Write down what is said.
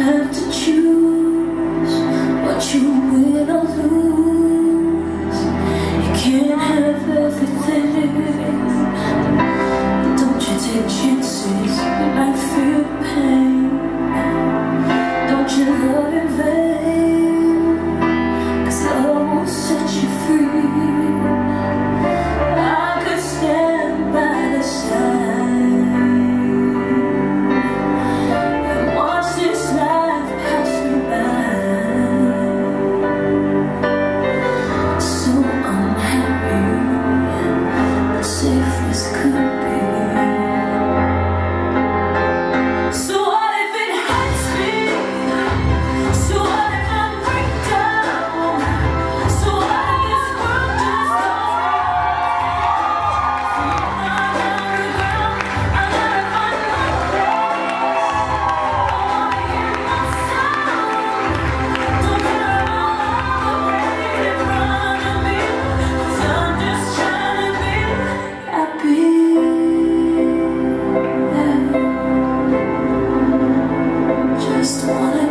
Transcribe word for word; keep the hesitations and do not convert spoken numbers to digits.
have to choose what you win or lose. You can't have everything. Don't you take chances, you might feel pain. Don't you love in vain, 'cause love won't set you free. I could stand by the side and watch this life pass me by. So unhappy, the safest could be. Just wanna